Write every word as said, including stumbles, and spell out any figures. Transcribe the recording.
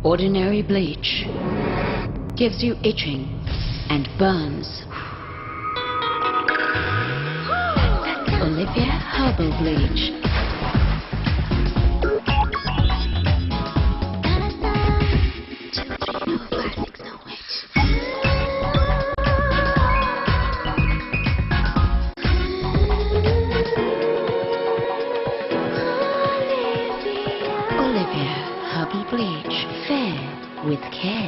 Ordinary bleach gives you itching and burns. Olivia Herbal Bleach. Olivia Herbal Bleach. Fair with care.